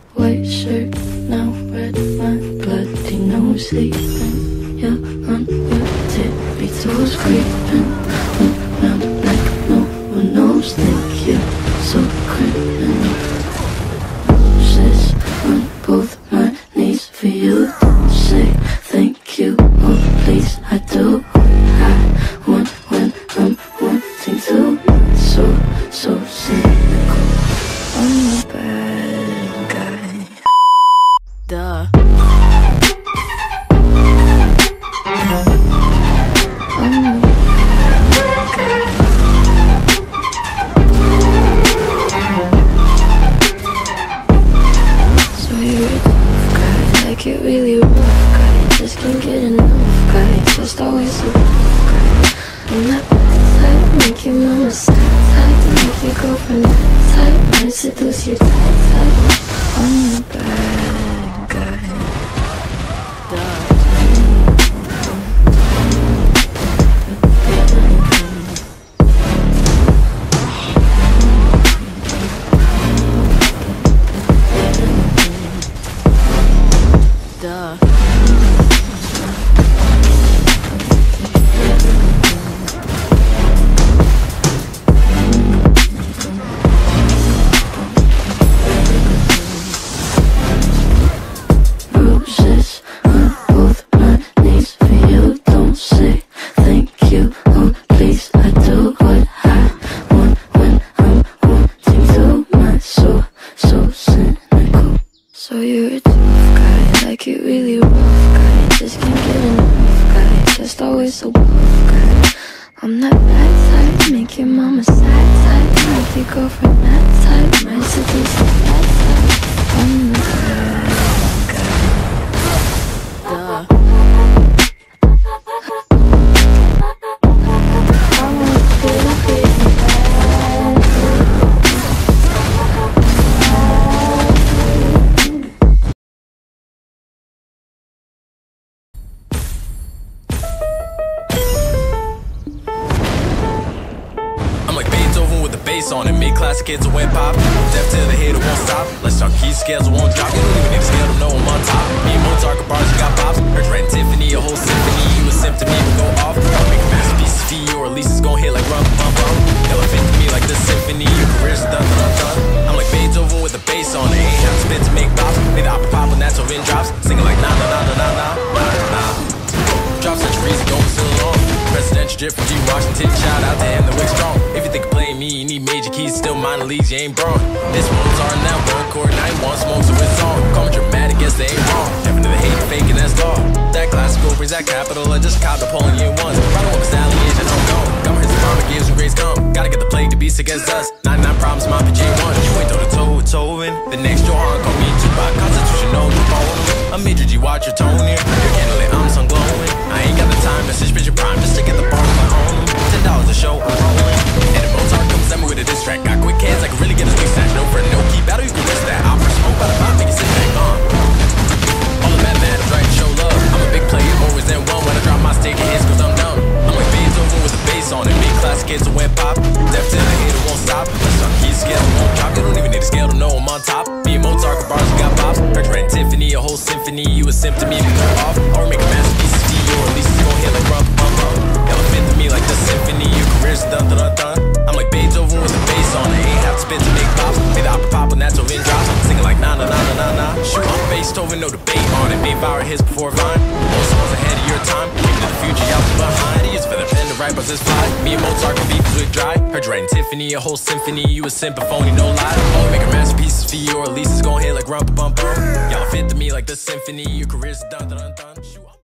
white shirt, now red, my bloody nose sleeping. You're unworth it, be toes creeping around like no one knows. Think you're so criminal. Roses on both my knees for you. Don't say thank you, oh please. I do what I want when I'm wanting to. So cynical. I'm a bad guy. Duh. I'm a bad guy. So you're a tough guy, like it really rough guy. Just can't get enough guy, just always a rough guy. I'm that bad type, make your mama sad type, make your girlfriend that type, might seduce your type. I'm a bad guy. Duh. Roses on both my knees for you. Don't say thank you, oh please. I do what I want when I'm wanting to. My soul, so cynical. So you're a tough guy, like it really rough guy. Just can't get enough guy, just always so buff guy. I'm that bad type, make your mama sad type, make your girlfriend that type, might seduce you that type. I'm the bad guy. Duh. I'm a stupid bad. I'm like Beethoven with the bass on it. Made classic hits a wet pop. Deaf to the hater won't stop. Let's talk keys, scales won't drop. You don't even need a scale to know I'm on top. Me and Mozart got bars, you got pops. Heard Red Tiffany, a whole symphony. You a symptom, even go off. I'll make masterpieces for you, or at least it's gon' hit like rum bum bum. Elephant to me like the symphony. Your career's done, done, done. I'm like Beethoven with the bass on it. Ain't have to spit to make pops. Made the opera pop when that's over in drops. Singing like nah, nah, nah, nah, nah, nah, nah. Drop centuries ago, still long. Presidential drip from G. Washington. Shout out to him, the wick strong. If you think of playing me, you need major keys. Still minor leagues, you ain't broke. This one's on now, one chord, 9-1 smoke, so it's on. Call me dramatic, guess they ain't wrong. Heaven to the hate, faking, that's law. That classical brings that capital. I just caught the polling year once. Riding with my stallion, and I'm gone. Got my hits of mama, gives and grace come. Gotta get the plague to be sick as dust. 99 problems, my PJ1. You ain't throw the toe with toe in. The next Johan call me Tupac, constitutional Napoleon. I'm Major G, watch your tone here. You're candlelit, I'm sun glowing. I ain't got the time to switch your prime just to get the bar on my own. $10 a show, I'm rolling. And if Mozart comes at me with a diss track, got quick hands, I can really get a swing snatch. No friend, no key battle, you can risk that. I'll press smoke by the mouth, make you sit back on. All the mathematics, right, show love. I'm a big player, always in one. When I drop my stick, it hits cause I'm dumb. I'm like Beethoven with the bass on it. Big classic hits a wet pop. Deaf to the hater won't stop. Let's talk keys, scale won't drop. You don't even need a scale to know I'm on top. Me and Mozart got bars, we got pops. Heard Red Tiffany, a whole symphony. You a symptom, even go off. Or make a masterpiece for you, or at least it's gon' hit like rum bum bum. Elephant to me like the symphony. Your career's done, done, done. I'm like Beethoven with the bass on it. Ain't have to spit to make pops. Made the opera pop when that's over in drops. Singing like nah, nah, nah, nah, nah, nah. Shoot on Beethoven, no debate on it. Made viral hits before Vine. More songs ahead of your time. Keeping the future out from behind. He used for the pen to write, but this fly. Me and Mozart can beat with dry. Heard Red Tiffany, a whole symphony. You a symphony, no lie. All make a masterpieces for you, or at least it's gon' hit like rum bum bum. Y'all fit to me like the symphony. Your career's done, done, done.